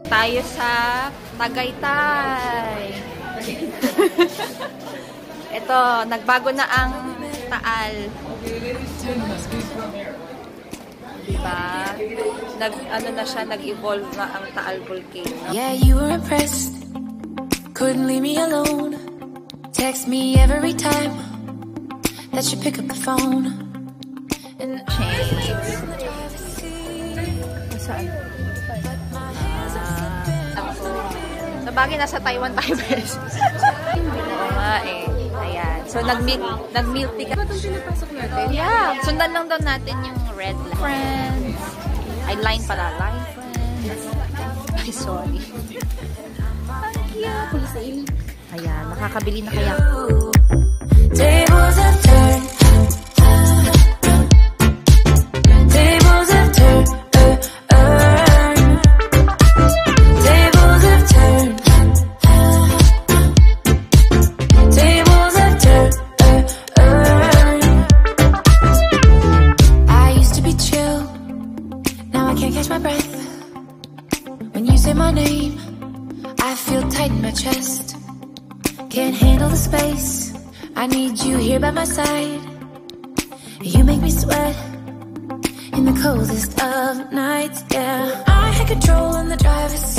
Tayo sa Tagaytay. Ito, nagbago na ang Taal. Diba? Ano na siya, nag-evolve na ang Taal Volcano. Yeah, you were impressed. Couldn't leave me alone. Text me every time that you pick up the phone. And saan? Sabagay, nasa Taiwan tayo, bes. Oo nga eh. Ayan. So, nag-milk tea ka. Itong pinapasok natin? Yeah. Sundan lang daw natin yung red line. Friends. Ay, line pala. Line friends. Ay, sorry. Ang cute. Ayan. Nakakabili na kaya. tables have turned. Tables have turned. Tables have turned. Tables have turned. I used to be chill. Now I can't catch my breath. When you say my name, I feel tight in my chest. Can't handle the space. I need you here by my side. You make me sweat in the coldest of nights, yeah. I had control in the driver's